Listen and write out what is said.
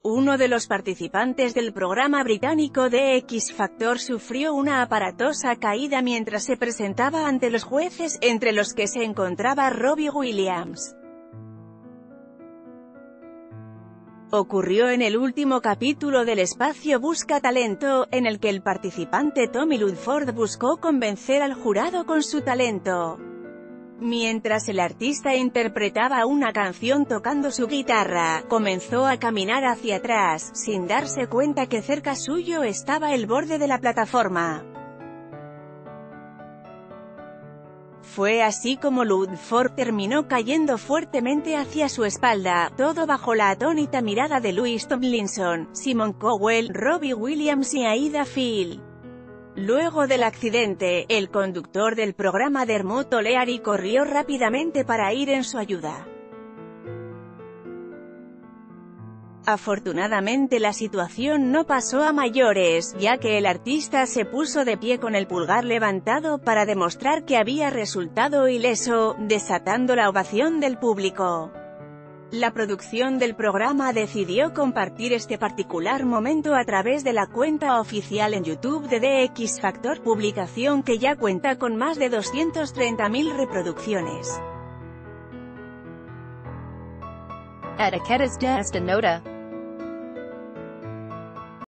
Uno de los participantes del programa británico The X Factor sufrió una aparatosa caída mientras se presentaba ante los jueces, entre los que se encontraba Robbie Williams. Ocurrió en el último capítulo del Espacio Busca Talento, en el que el participante Tommy Ludford buscó convencer al jurado con su talento. Mientras el artista interpretaba una canción tocando su guitarra, comenzó a caminar hacia atrás, sin darse cuenta que cerca suyo estaba el borde de la plataforma. Fue así como Ludford terminó cayendo fuertemente hacia su espalda, todo bajo la atónita mirada de Louis Tomlinson, Simon Cowell, Robbie Williams y Aida Phil. Luego del accidente, el conductor del programa Dermot O'Leary corrió rápidamente para ir en su ayuda. Afortunadamente la situación no pasó a mayores, ya que el artista se puso de pie con el pulgar levantado para demostrar que había resultado ileso, desatando la ovación del público. La producción del programa decidió compartir este particular momento a través de la cuenta oficial en YouTube de The X Factor, publicación que ya cuenta con más de 230.000 reproducciones. Etiquetas de esta nota.